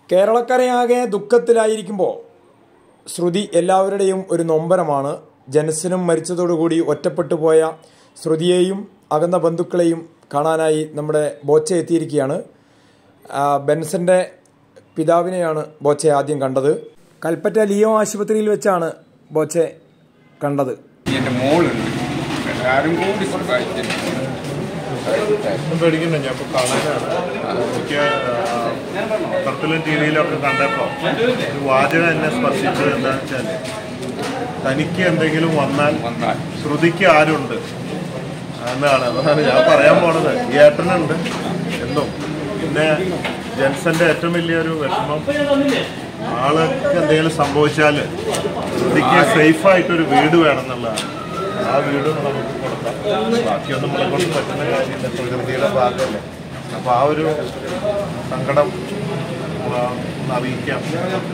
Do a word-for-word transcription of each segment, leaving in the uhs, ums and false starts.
കേരളക്കരയാകെ ദുഃഖത്തിലായിരിക്കുമ്പോൾ ശ്രുതി എല്ലാവരുടെയും ഒരു നൊമ്പരമാണ്. ജനസിനും മരിച്ചതോടുകൂടി ഒറ്റപ്പെട്ടു പോയ ശ്രുതിയെയും അകന്ന ബന്ധുക്കളെയും കാണാനായി നമ്മുടെ ബോച്ച എത്തിയിരിക്കുകയാണ്. ബെൻസന്റെ പിതാവിനെയാണ് ബോച്ച ആദ്യം കണ്ടത്. കൽപ്പറ്റ ലിയോ ആശുപത്രിയിൽ വെച്ചാണ് ബോച്ച കണ്ടത്. പേടിക്കണ്ട, ഞാൻ ഇപ്പോൾ കാണാനാണ്. എനിക്ക് പത്രത്തിലും ടി വിയിലൊക്കെ കണ്ടപ്പോൾ ഒരു വാചകം എന്നെ സ്പർശിച്ചത് എന്താണെന്ന് വെച്ചാൽ, തനിക്ക് എന്തെങ്കിലും വന്നാൽ ശ്രുതിക്ക് ആരുണ്ട് എന്നാണ്. അതാണ് ഞാൻ പറയാൻ പോണത്. ഈ ഏട്ടനുണ്ട് എന്നും. പിന്നെ ജെൻസന്റെ ഏറ്റവും വലിയൊരു വിഷമം, ആൾക്ക് എന്തെങ്കിലും സംഭവിച്ചാൽ ശ്രുതിക്ക് സേഫായിട്ടൊരു വീട് വേണം എന്നുള്ളതാണ്. ആ വീട് നമുക്ക് കൊടുക്കാം. ബാക്കിയൊന്നും നമ്മളെ കൊണ്ട് പറ്റുന്ന കാര്യമില്ല, പ്രകൃതിയുടെ ഭാഗമല്ലേ. അപ്പോൾ ആ ഒരു സങ്കടം അറിയിക്കാം.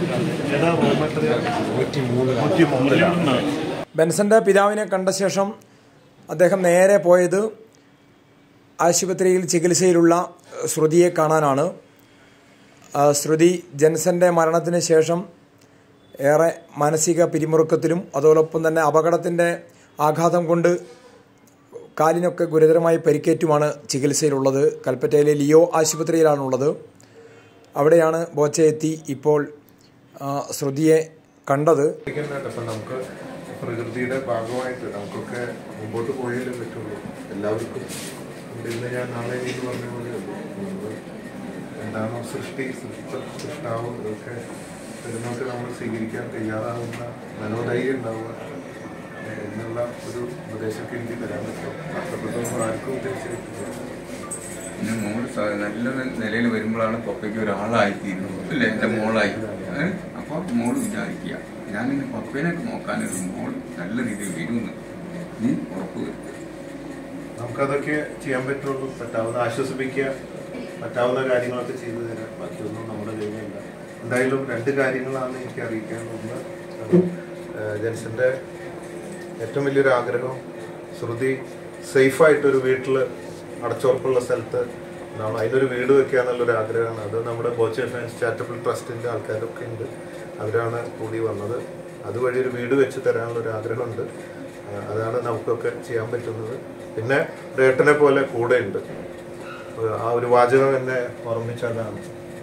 ബെൻസന്റെ പിതാവിനെ കണ്ട ശേഷം അദ്ദേഹം നേരെ പോയത് ആശുപത്രിയിൽ ചികിത്സയിലുള്ള ശ്രുതിയെ കാണാനാണ്. ശ്രുതി ജെൻസന്റെ മരണത്തിന് ശേഷം ഏറെ മാനസിക പിരിമുറുക്കത്തിലും അതോടൊപ്പം തന്നെ അപകടത്തിൻ്റെ ആഘാതം കൊണ്ട് കാലിനൊക്കെ ഗുരുതരമായി പരിക്കേറ്റുമാണ് ചികിത്സയിലുള്ളത്. കൽപ്പറ്റയിലെ ലിയോ ആശുപത്രിയിലാണുള്ളത്. അവിടെയാണ് ബോച്ച എത്തി ഇപ്പോൾ ശ്രുതിയെ കണ്ടത്. നമുക്ക് പ്രകൃതിയുടെ ഭാഗമായിട്ട് നമുക്കൊക്കെ മുമ്പോട്ട് പോയാലേ പറ്റുള്ളൂ. എല്ലാവർക്കും ഇന്ന് ഞാൻ നാളെ എന്ന് പറഞ്ഞ പോലെ എന്താണോ സൃഷ്ടി സൃഷ്ടാവും ഇതൊക്കെ വരുന്നൊക്കെ നമ്മൾ സ്വീകരിക്കാൻ തയ്യാറാവുന്ന മനോധൈര്യം ഉണ്ടാവുക എന്നുള്ള ഒരു ഉപദേശമൊക്കെ എനിക്ക് തരാൻ പറ്റും. നഷ്ടപ്പെട്ടൊന്നും ആർക്കും ഉദ്ദേശിച്ചിട്ടില്ല. പിന്നെ മോള് നല്ല നിലയിൽ വരുമ്പോഴാണ് പപ്പയ്ക്ക് ഒരാളായിത്തീരുന്നത് അല്ലേ, എൻ്റെ മോളായി. അപ്പോൾ മോള് വിചാരിക്കുക, ഞാൻ ഇന്ന് പപ്പേനൊക്കെ നോക്കാനൊരു മോൾ നല്ല രീതിയിൽ വരുമെന്ന് നീ ഉറപ്പ് വരും. നമുക്കതൊക്കെ ചെയ്യാൻ പറ്റുള്ളൂ. പറ്റാവുന്ന ആശ്വസിപ്പിക്കുക, പറ്റാവുന്ന കാര്യങ്ങളൊക്കെ ചെയ്തു തരാം. ബാക്കിയൊന്നും നമ്മുടെ കയ്യിലില്ല. എന്തായാലും രണ്ട് കാര്യങ്ങളാണ് എനിക്ക് അറിയിക്കാൻ. ഒന്ന്, ജെൻസന്റെ ഏറ്റവും വലിയൊരു ആഗ്രഹം ശ്രുതി സേഫായിട്ടൊരു വീട്ടിൽ അടച്ചുറപ്പുള്ള സ്ഥലത്ത് ഉണ്ടാവണം. അതിനൊരു വീട് വെക്കുക എന്നുള്ളൊരു ആഗ്രഹമാണ്. അത് നമ്മുടെ ബോച്ച ഫാൻസ് ചാരിറ്റബിൾ ട്രസ്റ്റിൻ്റെ ആൾക്കാരൊക്കെ ഉണ്ട്. അവരാണ് കൂടി വന്നത്. അതുവഴി ഒരു വീട് വെച്ച് തരാനുള്ളൊരു ആഗ്രഹമുണ്ട്. അതാണ് നമുക്കൊക്കെ ചെയ്യാൻ പറ്റുന്നത്. പിന്നെ ഏട്ടനെ പോലെ കൂടെ ഉണ്ട്. ആ ഒരു വാചകം എന്നെ ഓർമ്മിച്ചതാണ്.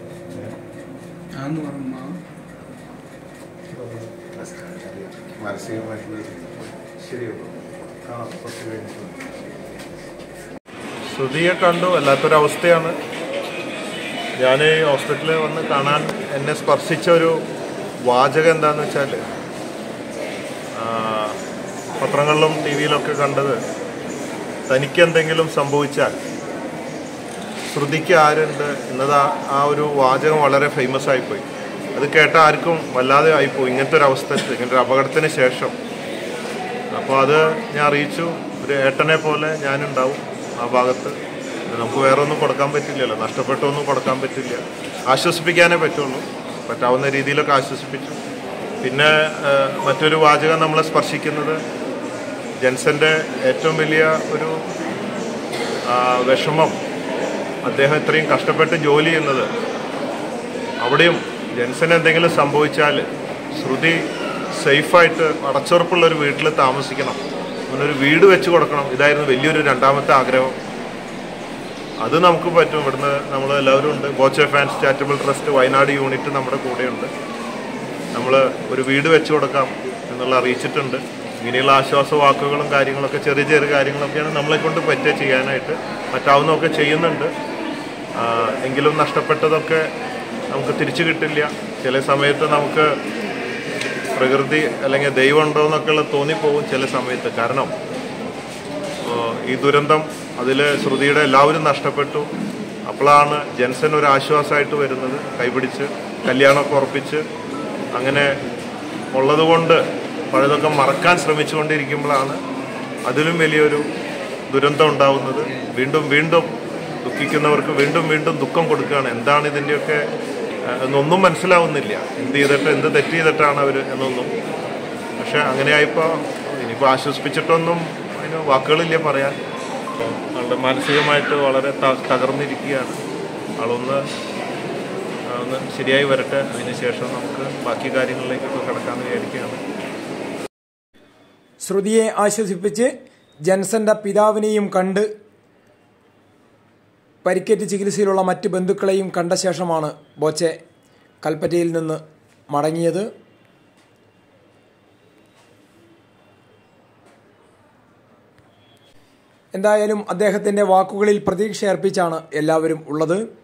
മാനസികമായിട്ടുള്ള ശരിയുള്ളൂ. കാണാം കുറച്ച് കഴിഞ്ഞിട്ട്. ശ്രുതിയെ കണ്ടു, വല്ലാത്തൊരവസ്ഥയാണ്. ഞാൻ ഈ ഹോസ്പിറ്റലിൽ വന്ന് കാണാൻ എന്നെ സ്പർശിച്ച ഒരു വാചകം എന്താണെന്ന് വെച്ചാൽ, പത്രങ്ങളിലും ടി വിയിലൊക്കെ കണ്ടത്, തനിക്കെന്തെങ്കിലും സംഭവിച്ചാൽ ശ്രുതിക്ക് ആരുണ്ട് എന്നത് ആ ഒരു വാചകം വളരെ ഫേമസ് ആയിപ്പോയി. അത് കേട്ട ആർക്കും വല്ലാതെ ആയിപ്പോയി ഇങ്ങനത്തെ ഒരു അവസ്ഥ, ഇങ്ങനത്തെ ഒരു അപകടത്തിന് ശേഷം. അപ്പോൾ അത് ഞാൻ അറിയിച്ചു. ഒരു ഏട്ടനെ പോലെ ഞാനുണ്ടാവും ആ ഭാഗത്ത്. നമുക്ക് വേറെ ഒന്നും കൊടുക്കാൻ പറ്റില്ലല്ലോ, നഷ്ടപ്പെട്ടൊന്നും കൊടുക്കാൻ പറ്റില്ല. ആശ്വസിപ്പിക്കാനേ പറ്റുള്ളൂ. പറ്റാവുന്ന രീതിയിലൊക്കെ ആശ്വസിപ്പിച്ചു. പിന്നെ മറ്റൊരു വാചകം നമ്മളെ സ്പർശിക്കുന്നത്, ജെൻസന്റെ ഏറ്റവും വലിയ ഒരു വിഷമം, അദ്ദേഹം ഇത്രയും കഷ്ടപ്പെട്ട് ജോലി ചെയ്യുന്നത്, അവിടെയും ജെൻസന് എന്തെങ്കിലും സംഭവിച്ചാൽ ശ്രുതി സേഫായിട്ട് അടച്ചുറപ്പുള്ളൊരു വീട്ടിൽ താമസിക്കണം, അങ്ങനൊരു വീട് വെച്ച് കൊടുക്കണം. ഇതായിരുന്നു വലിയൊരു രണ്ടാമത്തെ ആഗ്രഹം. അത് നമുക്ക് പറ്റും. ഇവിടുന്ന് നമ്മൾ എല്ലാവരും ഉണ്ട്. Boche fans charitable trust Wayanad unit നമ്മുടെ കൂടെയുണ്ട്. നമ്മൾ ഒരു വീട് വെച്ച് കൊടുക്കാം എന്നുള്ള അറിയിച്ചിട്ടുണ്ട്. ഇങ്ങനെയുള്ള ആശ്വാസ വാക്കുകളും കാര്യങ്ങളൊക്കെ, ചെറിയ ചെറിയ കാര്യങ്ങളൊക്കെയാണ് നമ്മളെ കൊണ്ട് പറ്റുക ചെയ്യാനായിട്ട്. പറ്റാവുന്നതൊക്കെ ചെയ്യുന്നുണ്ട്. എങ്കിലും നഷ്ടപ്പെട്ടതൊക്കെ നമുക്ക് തിരിച്ചു കിട്ടില്ല. ചില സമയത്ത് നമുക്ക് പ്രകൃതി അല്ലെങ്കിൽ ദൈവം ഉണ്ടോ എന്നൊക്കെയുള്ള തോന്നിപ്പോകും ചില സമയത്ത്. കാരണം ഈ ദുരന്തം അതിൽ ശ്രുതിയുടെ എല്ലാവരും നഷ്ടപ്പെട്ടു. അപ്പോഴാണ് ജെൻസൻ ഒരു ആശ്വാസമായിട്ട് വരുന്നത്. കൈപിടിച്ച് കല്യാണമൊക്കെ ഉറപ്പിച്ച് അങ്ങനെ ഉള്ളതുകൊണ്ട് പലതൊക്കെ മറക്കാൻ ശ്രമിച്ചുകൊണ്ടിരിക്കുമ്പോഴാണ് അതിലും വലിയൊരു ദുരന്തം ഉണ്ടാവുന്നത്. വീണ്ടും വീണ്ടും ദുഃഖിക്കുന്നവർക്ക് വീണ്ടും വീണ്ടും ദുഃഖം കൊടുക്കുകയാണ്. എന്താണ് ഇതിൻ്റെയൊക്കെ എന്നൊന്നും മനസ്സിലാവുന്നില്ല. എന്ത് ചെയ്തിട്ട് എന്ത് തെറ്റ് ചെയ്തിട്ടാണ് അവർ എന്നൊന്നും. പക്ഷെ അങ്ങനെയായിപ്പോൾ ഇനിയിപ്പോൾ ആശ്വസിപ്പിച്ചിട്ടൊന്നും അതിന് വാക്കുകളില്ല പറയാൻ. ആളുടെ മാനസികമായിട്ട് വളരെ തകർന്നിരിക്കുകയാണ്. ആളൊന്ന് ഒന്ന് ശരിയായി വരട്ടെ. അതിനുശേഷം നമുക്ക് ബാക്കി കാര്യങ്ങളിലേക്കൊക്കെ കടക്കാമെന്ന് വിചാരിക്കുകയാണ്. ശ്രുതിയെ ആശ്വസിപ്പിച്ച് ജെൻസന്റെ പിതാവിനെയും കണ്ട് പരിക്കേറ്റ് ചികിത്സയിലുള്ള മറ്റ് ബന്ധുക്കളെയും കണ്ട ശേഷമാണ് ബോച്ചെ കൽപ്പറ്റയിൽ നിന്ന് മടങ്ങിയത്. എന്തായാലും അദ്ദേഹത്തിൻ്റെ വാക്കുകളിൽ പ്രതീക്ഷയർപ്പിച്ചാണ് എല്ലാവരും ഉള്ളത്.